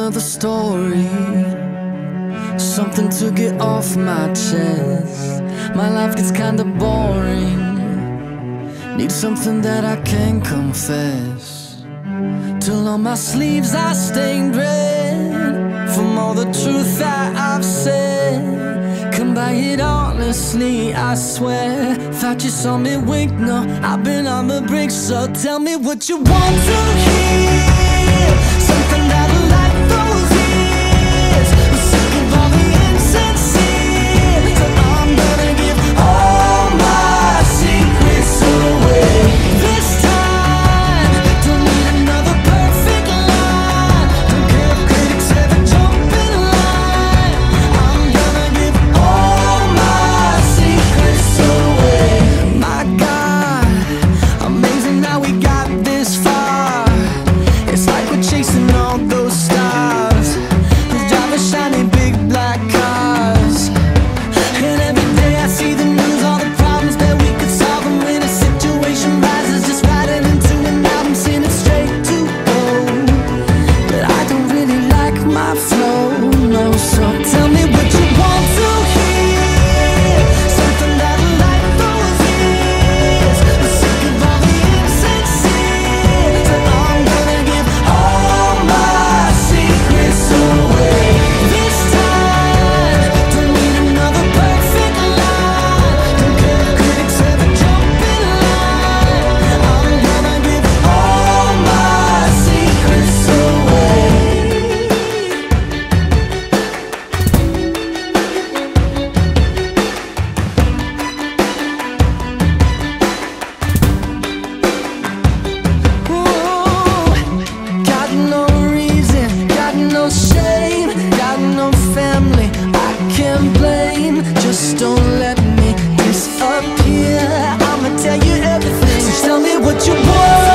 another story, something to get off my chest. My life gets kinda boring, need something that I can confess. Till on my sleeves I stained red from all the truth that I've said. Come by it honestly, I swear. Thought you saw me wink, no, I've been on the brink. So tell me what you want to hear, something that'll light those ears. I'm sick of all the insincere, so I'm gonna give all my secrets away. This time, don't need another perfect line. Don't care if critics ever jump in line. I'm gonna give all my secrets away. My God, amazing how we got this far. It's like we're chasing all those stars who drive a shiny big black cars. And every day I see the news, all the problems that we could solve. And when a situation rises, just writing into an album, send it straight to gold. But I don't really like my flow, no. So tell me what you want to hear, something that'll light those ears. I'm sick of all the insincere, so I'm gonna give all my secrets away. This time, don't need another perfect line. Don't care if critics ever jump in line. I'm gonna give all my secrets away. Got no reason, got no shame, got no family I can blame. Just don't let me disappear, I'ma tell you everything. So tell me what you want.